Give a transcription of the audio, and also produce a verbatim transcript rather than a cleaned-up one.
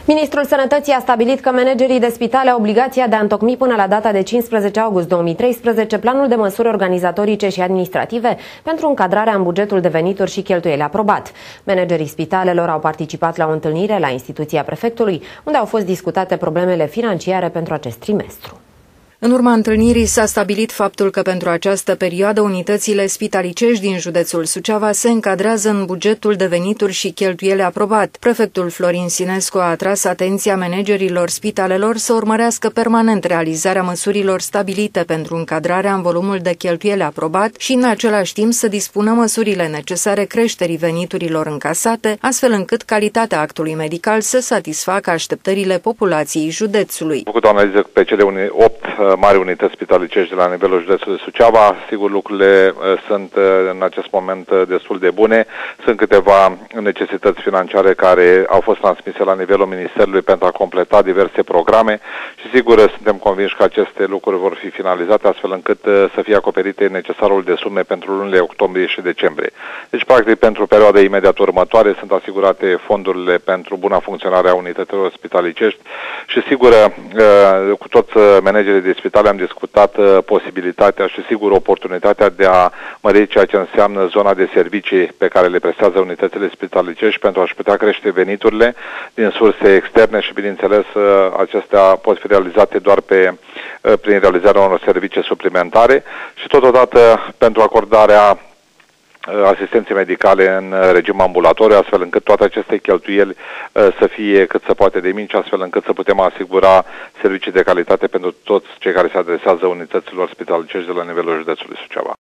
Ministrul Sănătății a stabilit că managerii de spitale au obligația de a întocmi până la data de cincisprezece august două mii treisprezece planul de măsuri organizatorice și administrative pentru încadrarea în bugetul de venituri și cheltuieli aprobat. Managerii spitalelor au participat la o întâlnire la instituția prefectului, unde au fost discutate problemele financiare pentru acest trimestru. În urma întâlnirii s-a stabilit faptul că pentru această perioadă unitățile spitalicești din județul Suceava se încadrează în bugetul de venituri și cheltuieli aprobat. Prefectul Florin Sinescu a atras atenția managerilor spitalelor să urmărească permanent realizarea măsurilor stabilite pentru încadrarea în volumul de cheltuieli aprobat și în același timp să dispună măsurile necesare creșterii veniturilor încasate, astfel încât calitatea actului medical să satisfacă așteptările populației județului. Am făcut o analiză pe cele opt mari unități spitalicești de la nivelul județului Suceava. Sigur, lucrurile uh, sunt uh, în acest moment uh, destul de bune. Sunt câteva necesități financiare care au fost transmise la nivelul Ministerului pentru a completa diverse programe și sigur suntem convinși că aceste lucruri vor fi finalizate astfel încât uh, să fie acoperite necesarul de sume pentru lunile octombrie și decembrie. Deci, practic, pentru perioada imediat următoare sunt asigurate fondurile pentru buna funcționare a unităților spitalicești și sigur, uh, cu toți managerii de spitale am discutat uh, posibilitatea și sigur oportunitatea de a mări ceea ce înseamnă zona de servicii pe care le prestează unitățile spitalicești pentru a-și putea crește veniturile din surse externe și bineînțeles uh, acestea pot fi realizate doar pe, uh, prin realizarea unor servicii suplimentare și totodată pentru acordarea asistențe medicale în regim ambulatoriu, astfel încât toate aceste cheltuieli să fie cât se poate de mici, astfel încât să putem asigura servicii de calitate pentru toți cei care se adresează unităților spitalicești de la nivelul județului Suceava.